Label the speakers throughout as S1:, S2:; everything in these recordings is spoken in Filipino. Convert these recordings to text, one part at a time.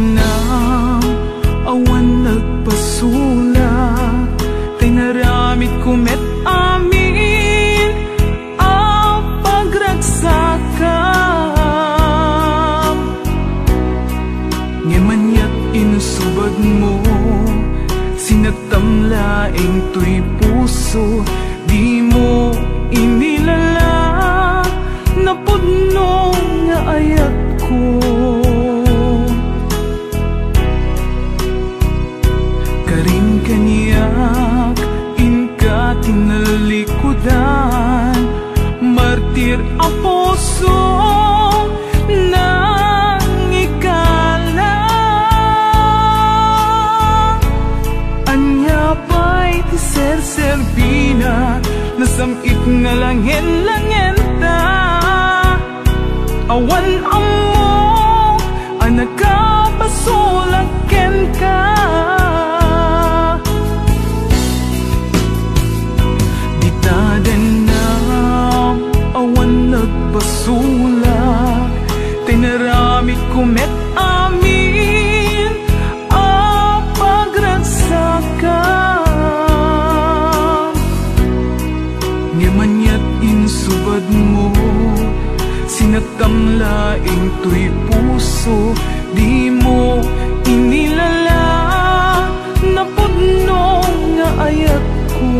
S1: ng awan nagpasulak, tinaramid ko met amin ang pagragsakam. Ngemanyat inusubad mo, sinagtamlaing to'y puso, di mo inilala na pudno nga ayat ko. Karin kaniyak inka tinalikudan, martir ang puso nang ikala. Anya pa'y ti ser-serbina, nasamit nga langin-langin ta. Awan amo anak ka pasulaken ka. Ditaden na awan nagpasulak, tinaramid ko met amin ang pagragsakam. Ngemanyat insubad mo, sinagtamlaing to'y puso, di mo inilala na pudno nga ayat ko.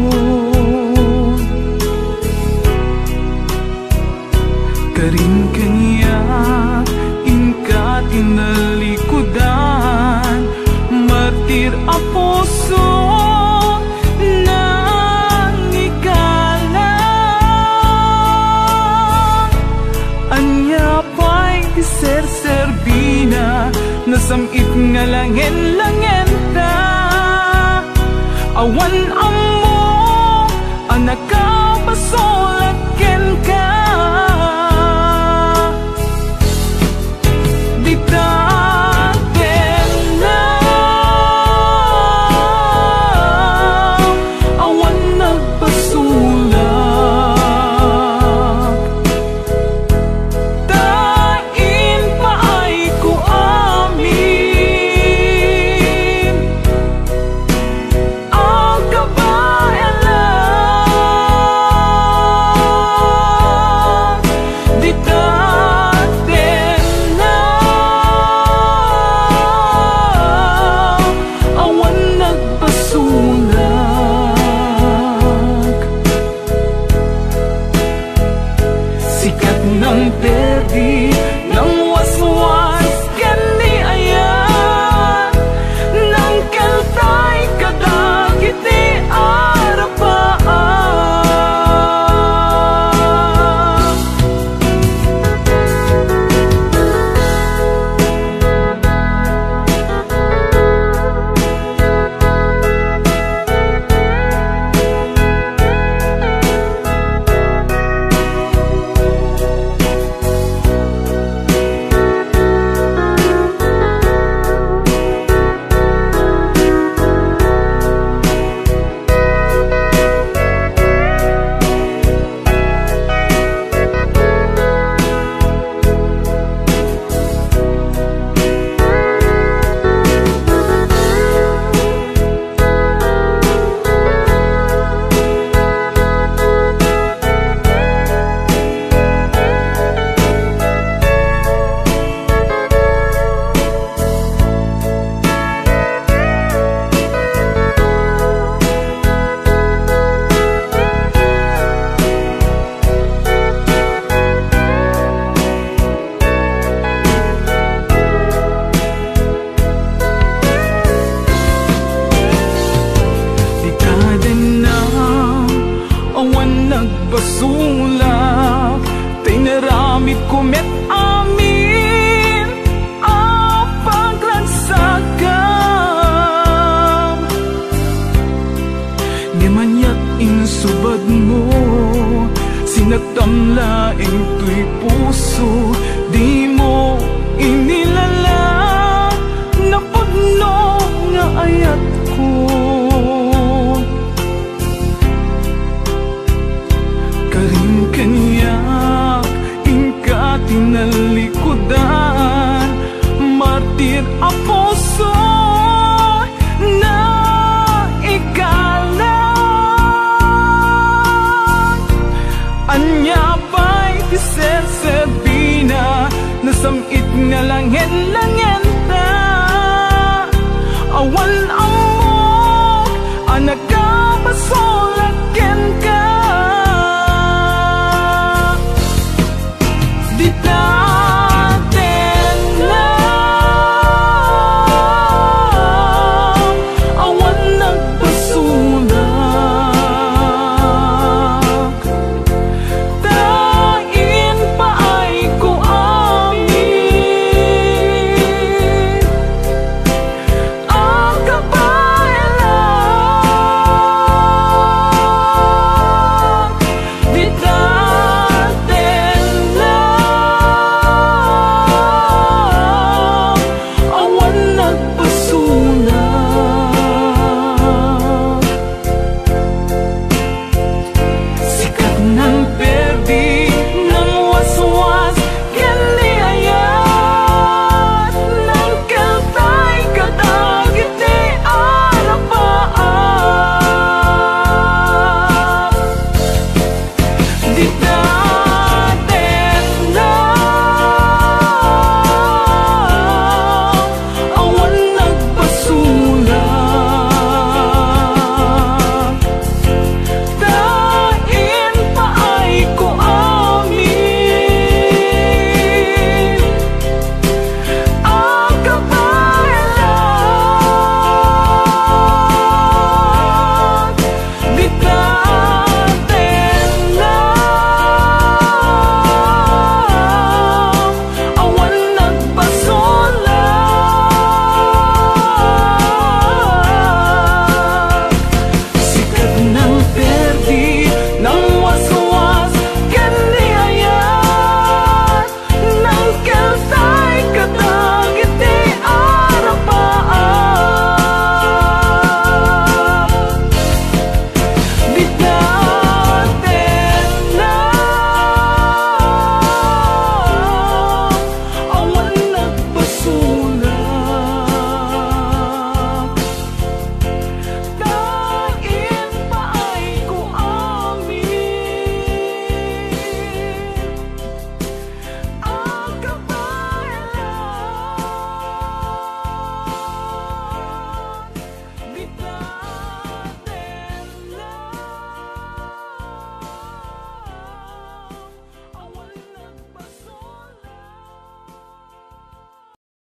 S1: Karin kaniyak inka tinalikudan, martir ang puso nang ikala. Anya pa'y ti ser-serbina, nasamit nga langin-langin ta. Awan amo anak ka pasulaken ka. Ditaden na awan nagpasulak, tain paay ko amin ang kabayalan. Ditaden na awan nagpasulak, sikat ng perdi ng waswas kani ayan, ng kaltay kadagiti arapaan. Nagbasulak, tinaramid ko met amin ang pagragsakam. Ngemanyat insubad mo, sinagtamlaing to'y puso, di mo inilala na pudno nga ayat ko. Karin kaniyak inka tinalikudan, martir ang puso na ikalang. Anya ba'y tiset sa bina, nasamit na lang